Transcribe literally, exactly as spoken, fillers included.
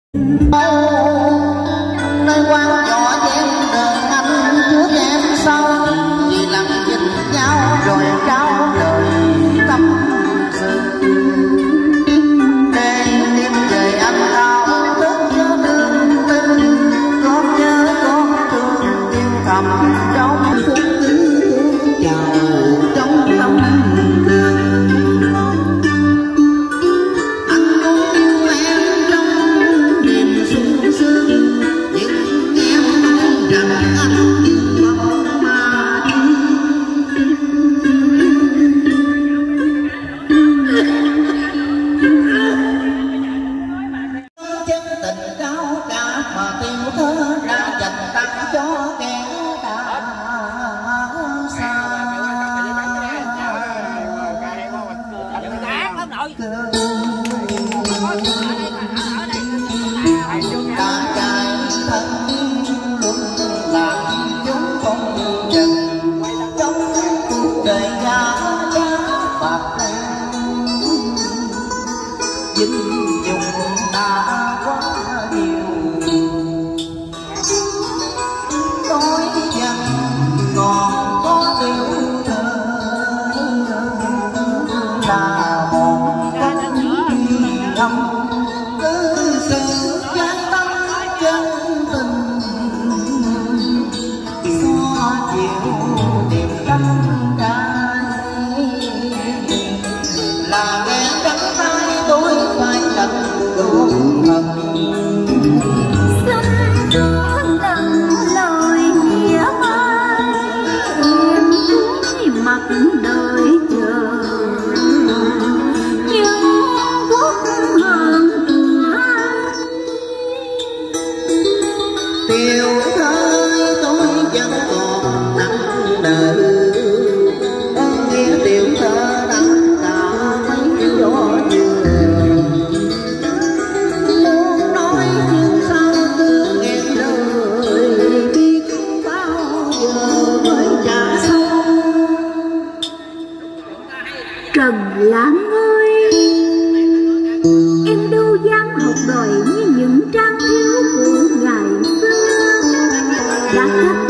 nơi quan nhỏ chén đời anh trước em sau vì lặng nhìn nhau rồi trao đời tâm sự để đêm về anh thao thức nhớ đương tình con nhớ con thương yêu thầm trong phút cứ chào trong tâm đường. Trần Lãng ơi, em đâu dám học đòi như những trang thiếu của ngày xưa đã cắt